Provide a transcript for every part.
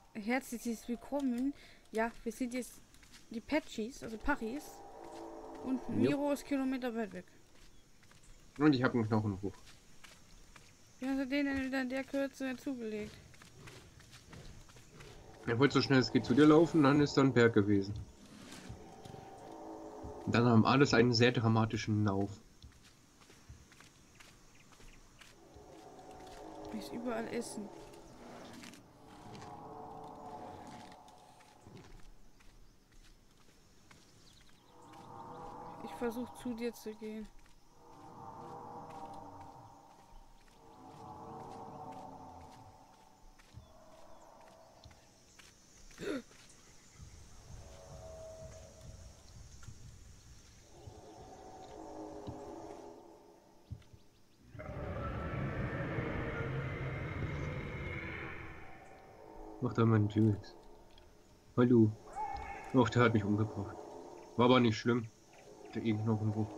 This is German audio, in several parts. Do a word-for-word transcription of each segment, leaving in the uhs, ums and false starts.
Herzliches Willkommen. Ja, wir sind jetzt die Patchies, also Paris. Und Ja. Miro ist Kilometer weit weg. Und ich habe einen Knochenbruch. Wie hast du den denn wieder in der Kürze zugelegt? Er wollte so schnell es geht zu dir laufen, dann ist da ein Berg gewesen. Und dann haben alles einen sehr dramatischen Lauf. Ist überall Essen. Ich versuche zu dir zu gehen. Mach da mal einen T-Rex. Hallo. Och, der hat mich umgebracht. War aber nicht schlimm. Der eh Knochenbruch.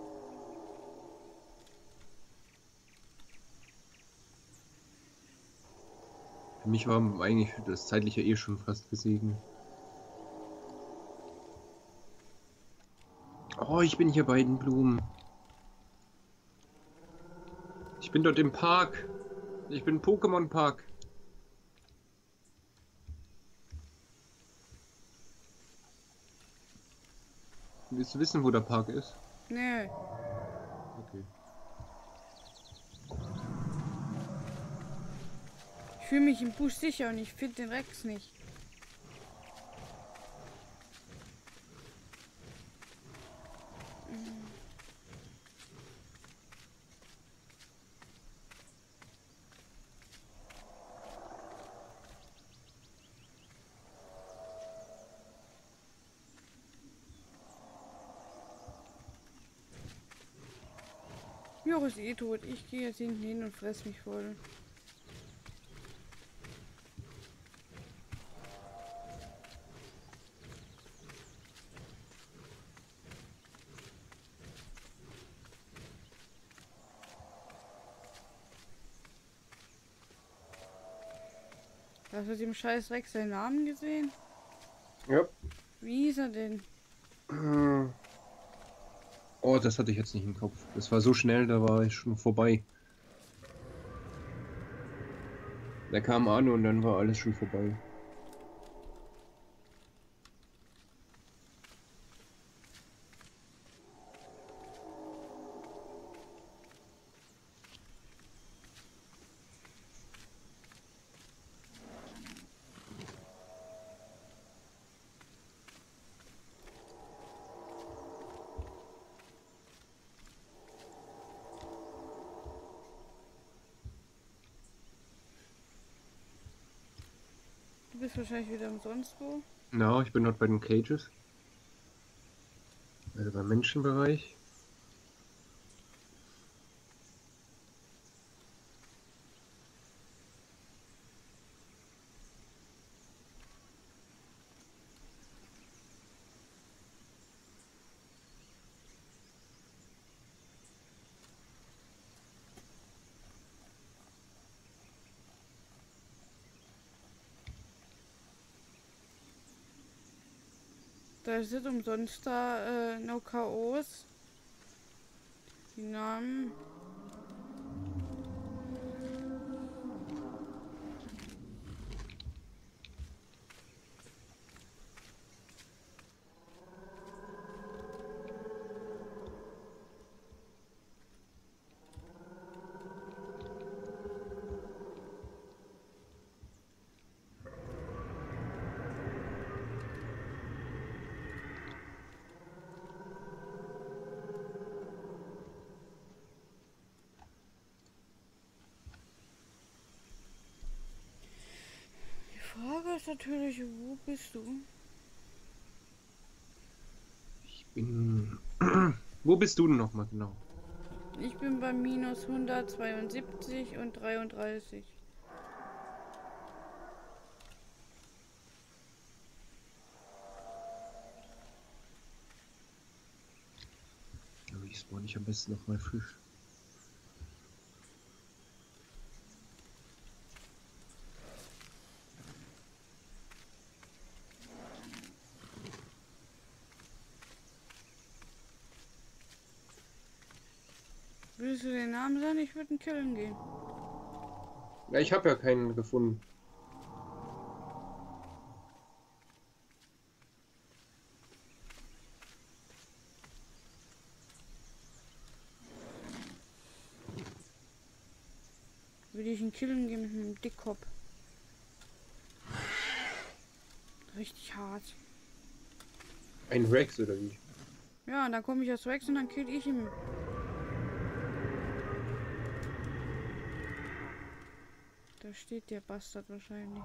Für mich war eigentlich das zeitliche eh schon fast gesegnet. Oh, ich bin hier bei den Blumen. Ich bin dort im Park. Ich bin im Pokémon-Park. Willst du wissen, wo der Park ist? Nö. Okay. Ich fühle mich im Busch sicher und ich finde den Rex nicht. Miro ist eh tot. Ich gehe jetzt hinten hin und fress mich voll. Hast du dem scheiß Rex seinen Namen gesehen? Ja. Wie hieß er denn? Oh, das hatte ich jetzt nicht im Kopf. Das war so schnell, da war ich schon vorbei. Der kam an und dann war alles schon vorbei. Du bist wahrscheinlich wieder umsonst wo. Na, ich bin dort bei den Cages. Also beim Menschenbereich. Da sind umsonst da äh, No K Os. Die Namen. Die Frage ist natürlich, wo bist du? Ich bin. Wo bist du denn nochmal genau? Ich bin bei minus hundertzweiundsiebzig und dreiunddreißig. Aber ich spawn ich am besten nochmal frisch. Könntest du den Namen sagen? Ich würde ihn killen gehen. Ja, ich habe ja keinen gefunden. Würde ich ihn killen gehen mit einem Dickkopf. Richtig hart. Ein Rex oder wie? Ja, und dann komme ich als Rex und dann kill ich ihn. Da steht der Bastard wahrscheinlich.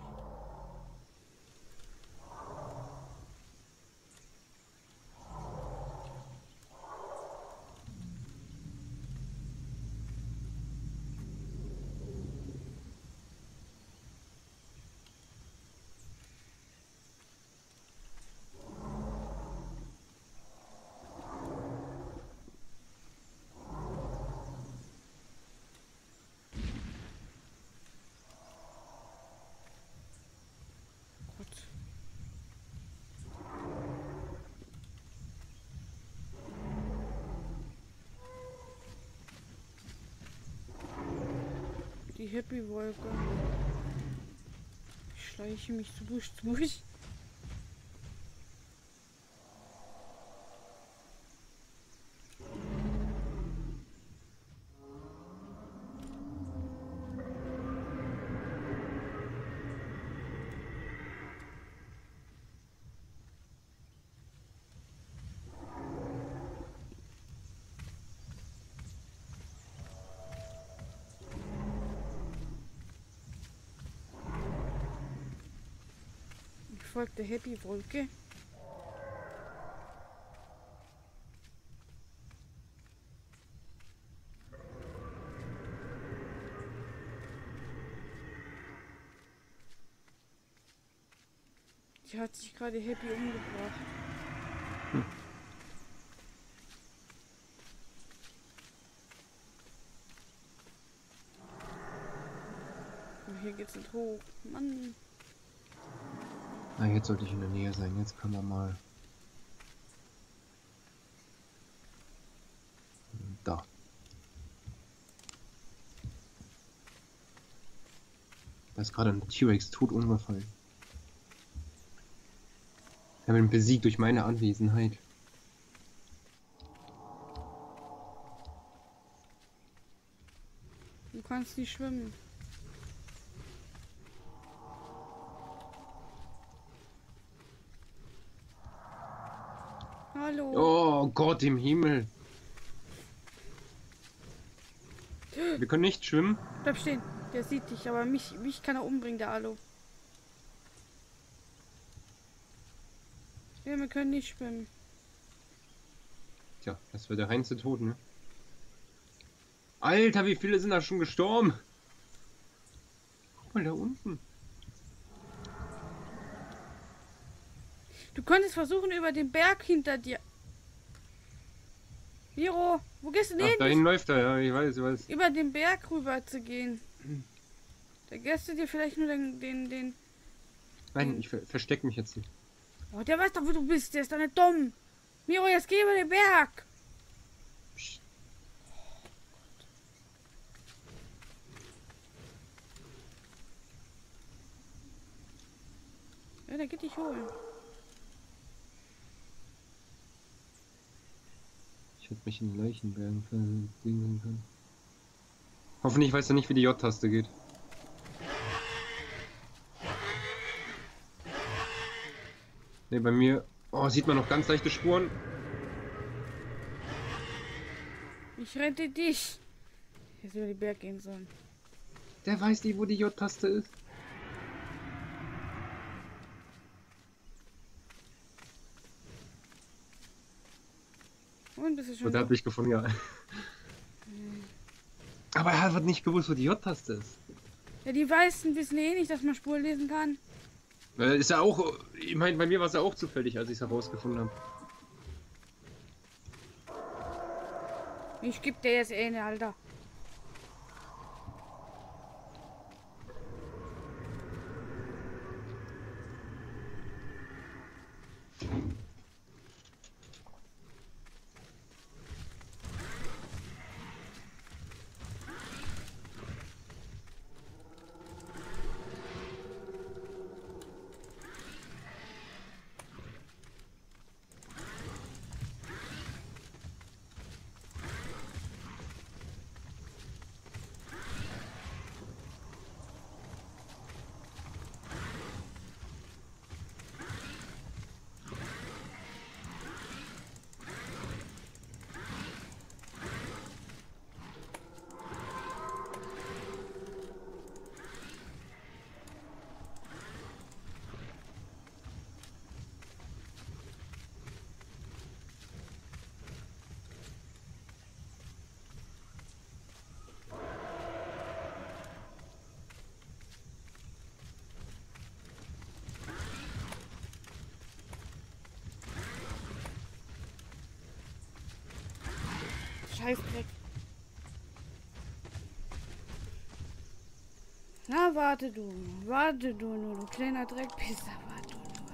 Gott. Die Happy-Wolke. Ich schleiche mich zu Busch zu Busch. Ich folge der Happy-Wolke. Die hat sich gerade Happy umgebracht. Hm. Und hier geht's nicht hoch. Mann. Na, jetzt sollte ich in der Nähe sein. Jetzt können wir mal. Da. Da ist gerade ein T-Rex tot umgefallen. Ich habe ihn besiegt durch meine Anwesenheit. Du kannst nicht schwimmen. Hallo. Oh Gott im Himmel. Wir können nicht schwimmen. Bleib stehen. Der sieht dich, aber mich, mich kann er umbringen, der Alu. Ja, wir können nicht schwimmen. Tja, das wird der reinste Tod, ne? Alter, wie viele sind da schon gestorben? Guck mal da unten. Du könntest versuchen, über den Berg hinter dir. Miro, wo gehst du Ach, denn? dahin läuft er, ja, ich weiß, ich weiß. Über den Berg rüber zu gehen. Da gehst du dir vielleicht nur den, den, den... Nein, ich ver versteck mich jetzt nicht. Oh, der weiß doch, wo du bist. Der ist doch nicht dumm. Miro, jetzt geh über den Berg. Psst. Ja, der geht dich holen. Ich hätte mich in Leichenbergen verdingen können. Hoffentlich weiß er nicht, wie die J-Taste geht. Ne, bei mir... Oh, sieht man noch ganz leichte Spuren. Ich rette dich. Jetzt über den Berg gehen sollen. Der weiß nicht, wo die J-Taste ist. Und bist du schon... Und der hat mich gefunden, ja. Aber er hat nicht gewusst, wo die J-Taste ist. Ja, die Weißen wissen eh nicht, dass man Spuren lesen kann. Äh, Ist ja auch... Ich meine, bei mir war es ja auch zufällig, als ich es herausgefunden habe. Ich geb dir jetzt eh ne, Alter. Scheißdreck. Na, warte du. Warte du nur, du kleiner Dreckpisser. Warte du nur.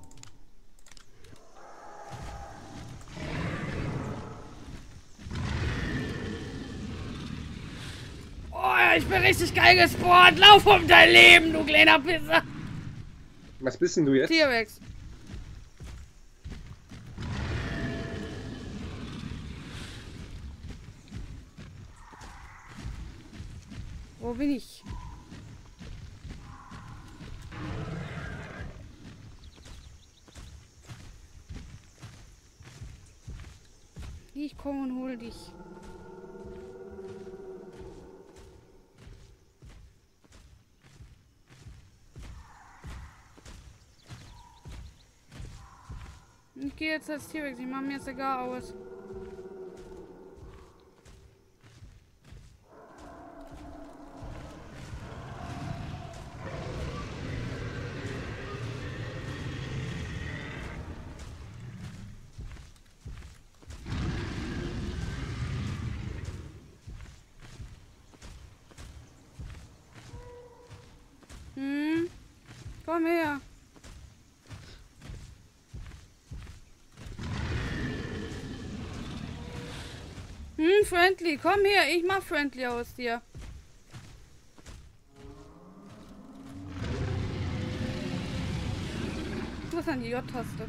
Oh, ich bin richtig geil gespawnt. Lauf um dein Leben, du kleiner Pisser. Was bist denn du jetzt? T-Rex. Wo bin ich? Ich komme und hol dich. Ich gehe jetzt als T-Rex. Ich mache mir jetzt egal aus. Hm? Komm her. Hm, Friendly, komm her. Ich mach Friendly aus dir. Du hast an die J-Taste.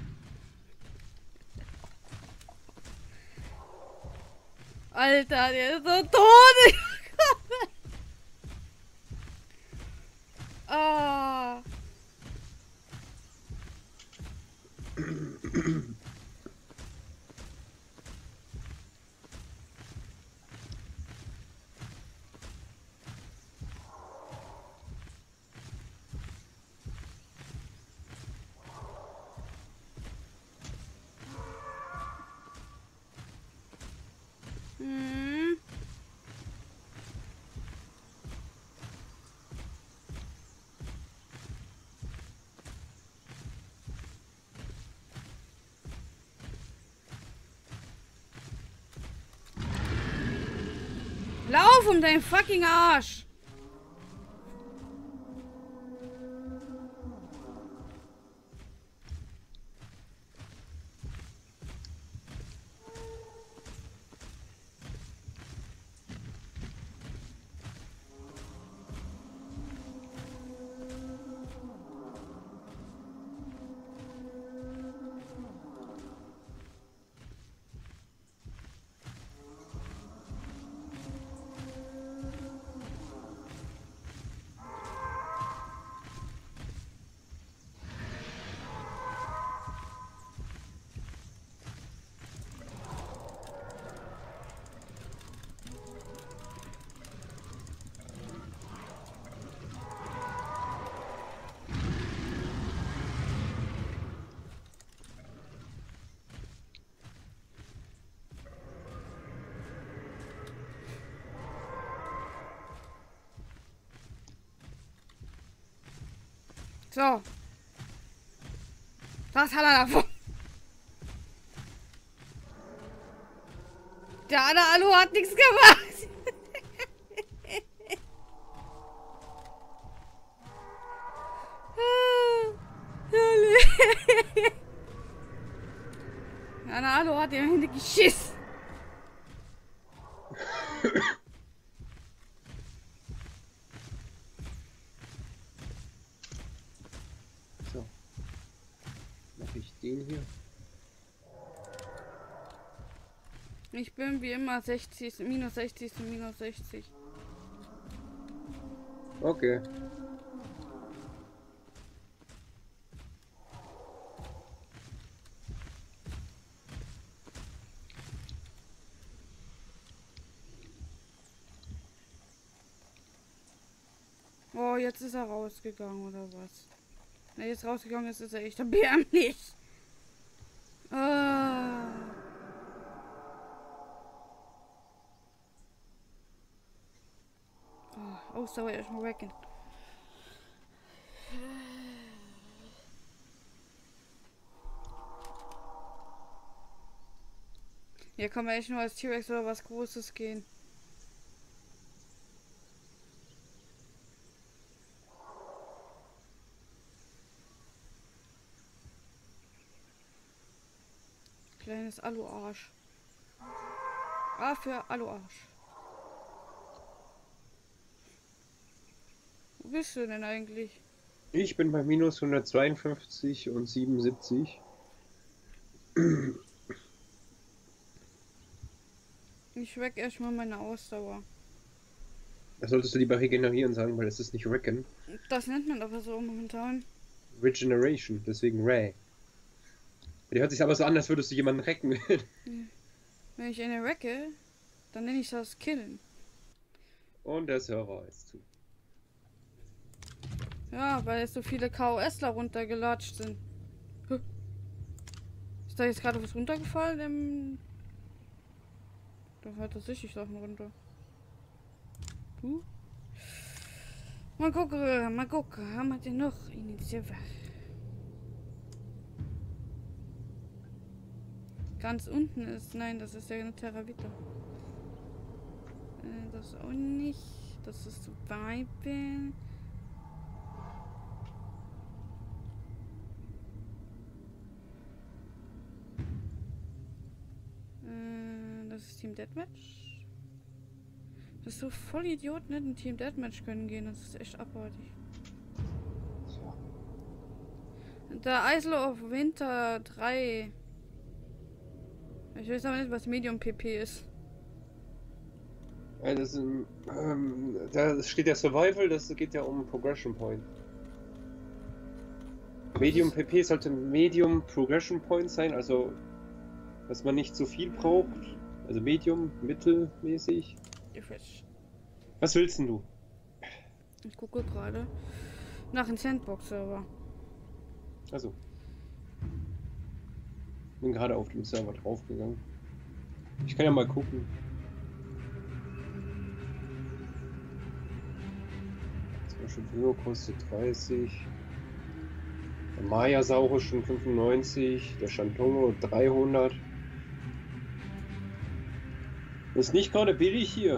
Alter, der ist so tot. Ah. Hm. Lauf um deinen fucking Arsch. So. Was hat er davon? Der andere Alu hat nichts gemacht. Der andere Alu hat ihm Hände geschissen. So. Mache ich den hier. Ich bin wie immer sechzig, minus sechzig zu minus sechzig. Okay. Oh, jetzt ist er rausgegangen, oder was? Ne, jetzt rausgegangen ist, ist er echt erbärmlich. Ah. Oh, Ausdauer erstmal wecken. Ja, Hier kann man echt nur als T-Rex oder was Großes gehen. Kleines Alu-Arsch. A für Alu-Arsch. Wo bist du denn eigentlich? Ich bin bei minus hundertzweiundfünfzig und siebenundsiebzig. Ich weg erstmal meine Ausdauer. Da solltest du lieber regenerieren sagen, weil es ist nicht Recken. Das nennt man aber so momentan. Regeneration, deswegen Ray. Der hört sich aber so an, als würdest du jemanden recken. Wenn ich eine wecke, dann nenne ich das Killen. Und der Server ist zu. Ja, weil jetzt so viele KOSler runtergelatscht sind. Huh. Ist da jetzt gerade was runtergefallen? Im... Da fällt tatsächlich Sachen runter. Du? Mal gucken, mal gucken. Haben wir denn noch Initiative? Ganz unten ist... Nein, das ist ja eine Terravita. Äh, das auch nicht. Das ist Survival. Das ist Team Deathmatch. Das ist so voll Idioten, nicht in Team Deathmatch können gehen. Das ist echt abartig. Der Isle of Winter drei. Ich weiß aber nicht, was Medium P P ist. Ja, das ist, ähm, da steht ja Survival, das geht ja um Progression Point. Medium P P sollte Medium Progression Point sein, also dass man nicht so viel braucht. Also Medium, mittelmäßig. Was willst denn du? Ich gucke gerade nach dem Sandbox-Server. Also. Bin gerade auf dem Server draufgegangen. Ich kann ja mal gucken. Zum Beispiel Bio kostet dreißig. Der Mayasaurus schon fünfundneunzig. Der Shantongo dreihundert. Das ist nicht gerade billig hier.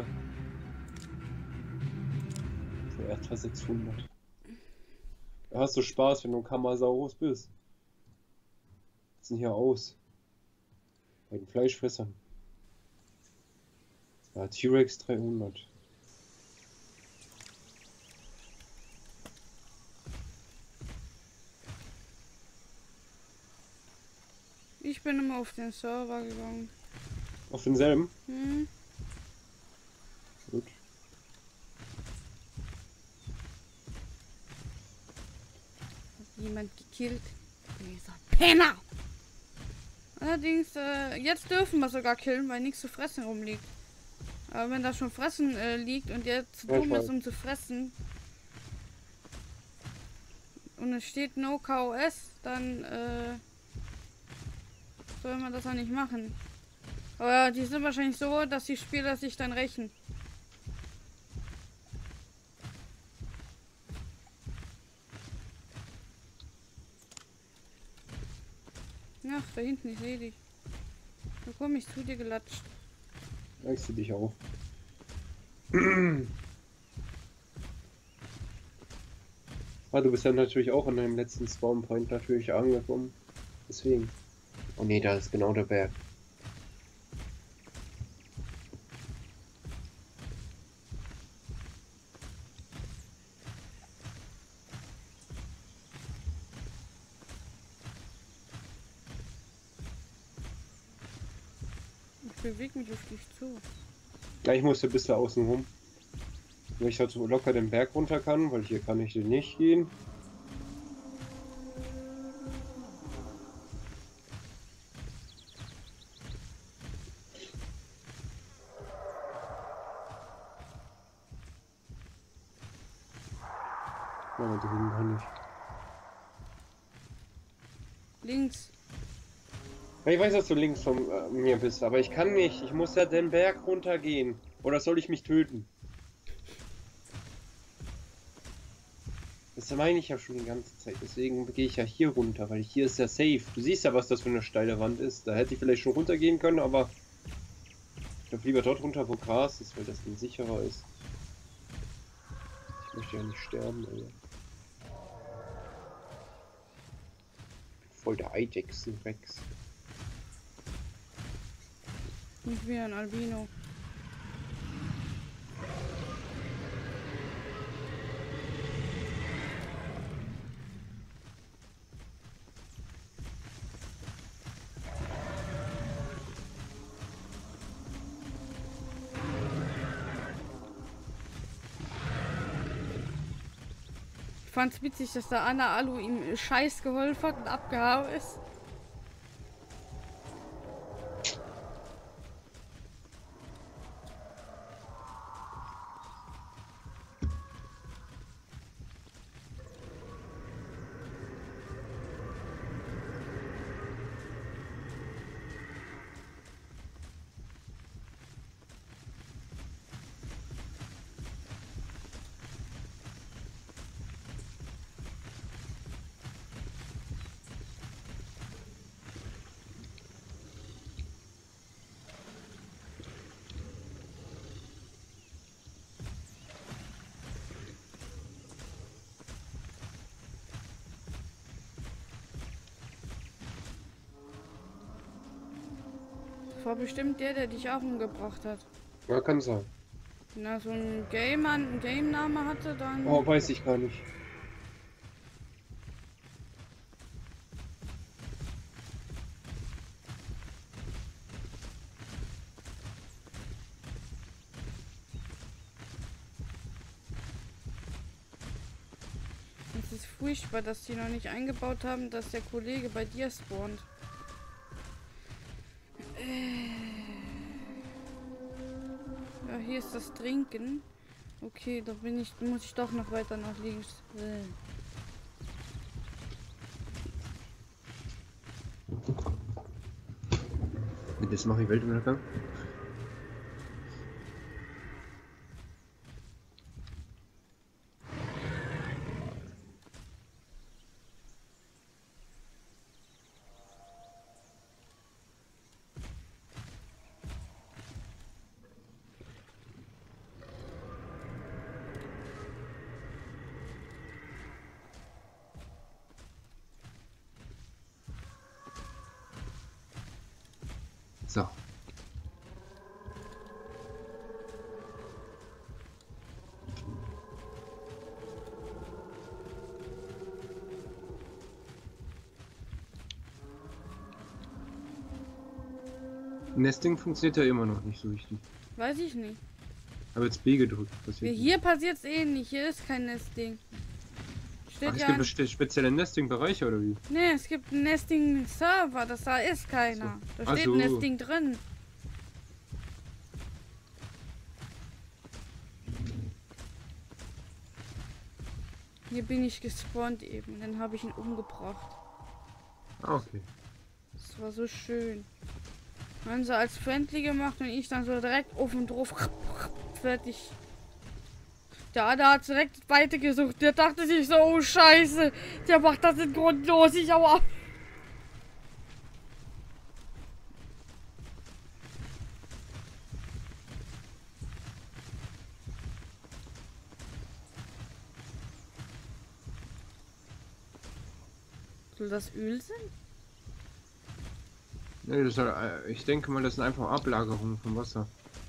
Der Erdra sechshundert. Da hast du Spaß, wenn du ein Kamasaurus bist. Was sind hier aus? Bei den Fleischfressern. Ja, T-Rex dreihundert. Ich bin immer auf den Server gegangen. Auf denselben? Hm. Gut. Jemand gekillt. Dieser Penner! Allerdings, äh, jetzt dürfen wir sogar killen, weil nichts zu fressen rumliegt. Aber wenn da schon Fressen äh, liegt und der zu Ja, dumm weiß. ist, um zu fressen, und es steht No K O S, dann äh, soll man das auch nicht machen. Aber die sind wahrscheinlich so, dass die Spieler sich dann rächen. Ach, da hinten, ich sehe dich. Da komme ich zu dir gelatscht. Ja, ich sehe dich auch. Ah, du bist ja natürlich auch an deinem letzten Spawnpoint natürlich angekommen. Deswegen. Oh ne, da ist genau der Berg. Ich bewege mich auf dich zu. Ja, ich musste ein bisschen außen rum. Weil ich halt so locker den Berg runter kann, weil hier kann ich den nicht gehen. Ja, da drüben kann ich. Links. Ja, ich weiß, dass du links von äh, mir bist, aber ich kann nicht. Ich muss ja den Berg runtergehen. Oder soll ich mich töten? Das meine ich ja schon die ganze Zeit. Deswegen gehe ich ja hier runter, weil hier ist ja safe. Du siehst ja, was das für eine steile Wand ist. Da hätte ich vielleicht schon runtergehen können, aber Ich glaube lieber dort runter, wo Gras ist, weil das dann sicherer ist. Ich möchte ja nicht sterben, aber... Voll der Eidechsen-Rex. Nicht wie ein Albino. Ich fand's witzig, dass da Anna Alu ihm Scheiß geholfen hat und abgehauen ist. War bestimmt der, der dich auch umgebracht hat. Ja, kann sein. Wenn er so ein Game ein Game-Name hatte, dann... Oh, weiß ich gar nicht. Es ist furchtbar, dass die noch nicht eingebaut haben, dass der Kollege bei dir spawnt. Ja, hier ist das Trinken. Okay, da bin ich, muss ich doch noch weiter nach links. Das mache ich Weltuntergang. So. Nesting funktioniert ja immer noch nicht so richtig. Weiß ich nicht. Aber jetzt B gedrückt. Passiert hier passiert es eh nicht. Hier ist kein Nesting. Ach, es ja gibt spe spezielle Nesting-Bereiche oder wie? Ne, es gibt einen Nesting-Server. Das da ist keiner. So. Da steht so. Nesting drin. Hier bin ich gespawnt eben. Dann habe ich ihn umgebracht. Ah, okay. Das war so schön. Haben sie als Friendly gemacht und ich dann so direkt offen drauf. Fertig. Der Ada hat direkt weitergesucht. Der dachte sich so, oh Scheiße. Der macht das in grundlos. Ich hau ab. Soll das Öl sein? Nee, das soll, ich denke mal, das sind einfach Ablagerungen vom Wasser.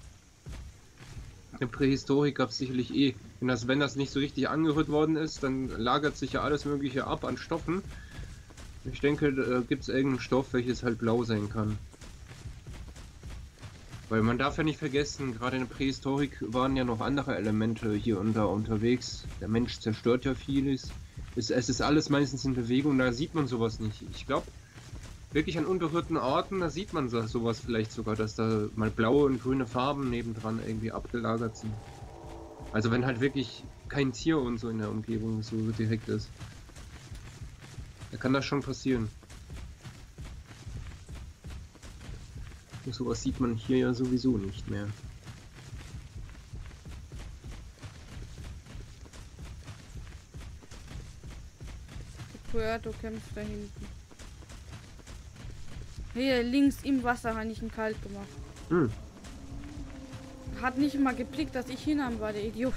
In Prähistorik gab es sicherlich eh, wenn das, wenn das nicht so richtig angerührt worden ist, dann lagert sich ja alles mögliche ab an Stoffen. Ich denke, da gibt es irgendeinen Stoff, welches halt blau sein kann. Weil man darf ja nicht vergessen, gerade in der Prähistorik waren ja noch andere Elemente hier und da unterwegs. Der Mensch zerstört ja vieles. Es, es ist alles meistens in Bewegung, da sieht man sowas nicht. Ich glaube, wirklich an unberührten Orten, da sieht man sowas vielleicht sogar, dass da mal blaue und grüne Farben nebendran irgendwie abgelagert sind. Also wenn halt wirklich kein Tier und so in der Umgebung so direkt ist. Da kann das schon passieren. Und sowas sieht man hier ja sowieso nicht mehr. Puerto kämpft da hinten. Hier links im Wasser habe ich ihn kalt gemacht. Hm. hat nicht mal geblickt, dass ich hinein war, der Idiot.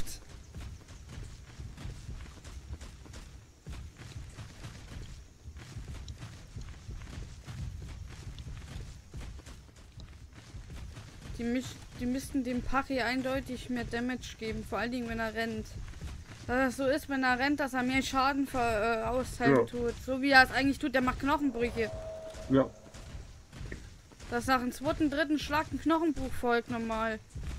Die, mich, die müssten dem Pachi eindeutig mehr Damage geben, vor allen Dingen, wenn er rennt. Dass es so ist, wenn er rennt, dass er mehr Schaden ver, äh, austeilen ja. tut. So wie er es eigentlich tut, der macht Knochenbrüche. Ja. Dass nach dem zweiten, dritten Schlag ein Knochenbruch folgt normal.